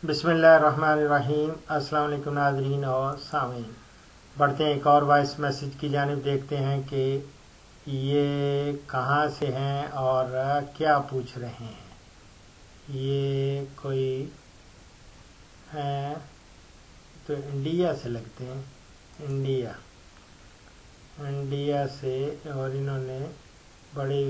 بسم اللہ الرحمن الرحیم۔ السلام علیکم ناظرین اور سامعین، بڑھتے ہیں ایک اور وائس میسج کی جانب، دیکھتے ہیں کہ یہ کہاں سے ہیں اور کیا پوچھ رہے ہیں۔ یہ کوئی ہیں تو انڈیا سے لگتے ہیں، انڈیا سے، اور انہوں نے بڑی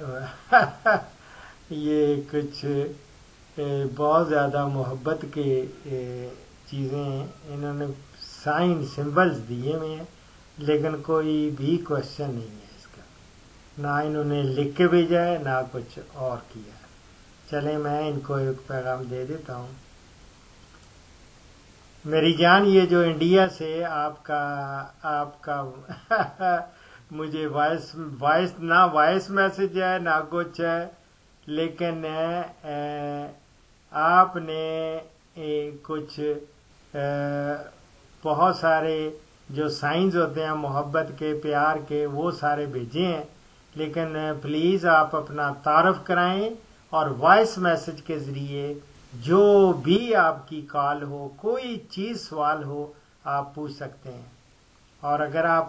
یہ کچھ بہت زیادہ محبت کے چیزیں ہیں۔ انہوں نے سائن سمبلز دیے ہوئے ہیں، لیکن کوئی بھی کوشچن نہیں ہے اس کا، نہ انہوں نے لکھ کے بھیجا ہے نہ کچھ اور کیا ہے۔ چلیں میں ان کو ایک پیغام دے دیتا ہوں۔ میری جان، یہ جو انڈیا سے آپ کا مجھے نہ وائس میسج ہے نہ کچھ ہے، لیکن آپ نے کچھ بہت سارے جو سائنز ہوتے ہیں محبت کے، پیار کے، وہ سارے بھیجے ہیں، لیکن پلیز آپ اپنا تعارف کرائیں اور وائس میسج کے ذریعے جو بھی آپ کی کال ہو، کوئی چیز سوال ہو، آپ پوچھ سکتے ہیں۔ اور اگر آپ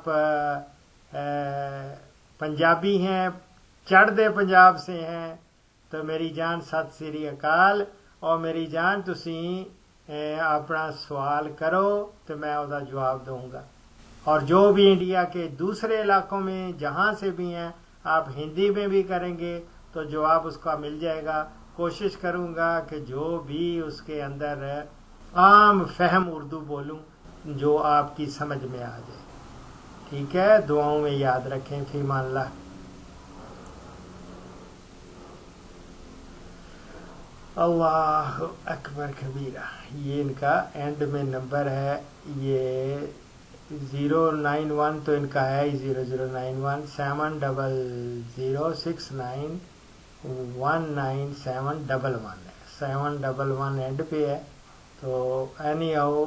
پنجابی ہیں، چڑھدے پنجاب سے ہیں، تو میری جان ست سری اکال، اور میری جان تسی اپنا سوال کرو تو میں اس کا جواب دوں گا۔ اور جو بھی انڈیا کے دوسرے علاقوں میں جہاں سے بھی ہیں، آپ ہندی میں بھی کریں گے تو جواب اس کا مل جائے گا۔ کوشش کروں گا کہ جو بھی اس کے اندر عام فہم اردو بولوں جو آپ کی سمجھ میں آ جائے۔ ٹھیک ہے، دعاؤں میں یاد رکھیں۔ فی امان اللہ۔ اللہ اکبر کبیرہ۔ یہ ان کا اینڈ میں نمبر ہے، یہ 091 تو ان کا ہے ہی، 0091 700691971 ہے، 711 اینڈ پہ ہے۔ تو اینی ہاؤ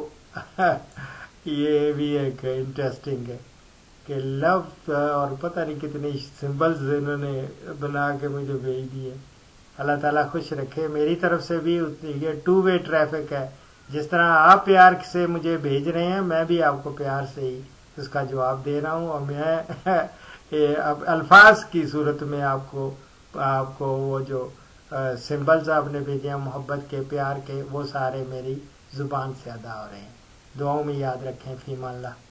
یہ بھی ایک انٹرسٹنگ ہے کہ لو، اور پتہ نہیں کتنے سمبلز انہوں نے بنا کے مجھے بھیج دیے۔ اللہ تعالیٰ خوش رکھے۔ میری طرف سے بھی یہ 2 وے ٹریفک ہے، جس طرح آپ پیار سے مجھے بھیج رہے ہیں، میں بھی آپ کو پیار سے ہی اس کا جواب دے رہا ہوں، اور میں الفاظ کی صورت میں آپ کو وہ جو سمبلز آپ نے بھیجے ہیں محبت کے، پیار کے، وہ سارے میری زبان سے ادا ہو رہے ہیں۔ دعاؤں میں یاد رکھیں۔ فی امان اللہ۔